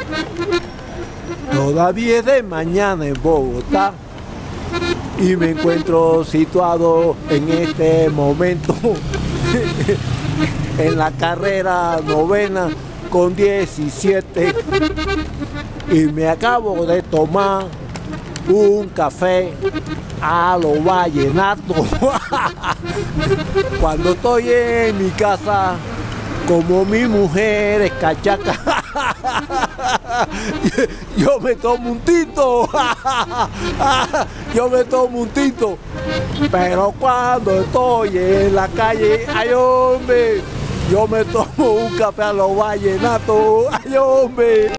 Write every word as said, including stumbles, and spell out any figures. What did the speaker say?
Todavía es de mañana en Bogotá y me encuentro situado en este momento en la carrera novena con diecisiete y me acabo de tomar un café a lo vallenato. Cuando estoy en mi casa, como mi mujer es cachaca, yo me tomo un tinto. Yo me tomo un tinto. Pero cuando estoy en la calle, ay hombre, yo me tomo un café a lo vallenato. Ay hombre.